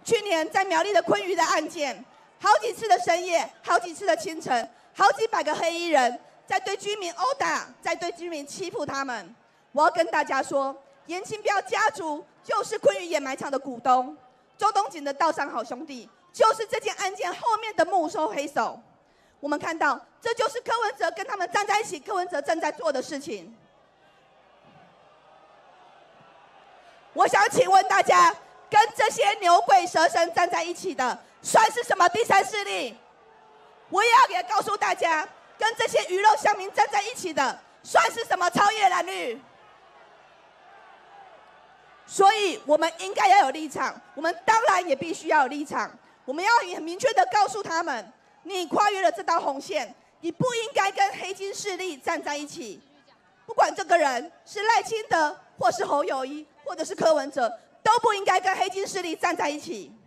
去年在苗栗的昆鱼的案件，好几次的深夜，好几次的清晨，好几百个黑衣人在对居民殴打，在对居民欺负他们。我要跟大家说，严清标家族就是昆鱼掩埋场的股东，周东锦的道上好兄弟就是这件案件后面的幕后黑手。我们看到，这就是柯文哲跟他们站在一起，柯文哲正在做的事情。我想请问大家，跟这些牛鬼蛇神站在一起的，算是什么第三势力？我也要告诉大家，跟这些鱼肉乡民站在一起的，算是什么超越蓝绿？所以，我们应该要有立场，我们当然也必须要有立场。我们要很明确的告诉他们，你跨越了这道红线，你不应该跟黑金势力站在一起。不管这个人是赖清德，或是侯友宜，或者是柯文哲，都不应该跟黑金势力站在一起。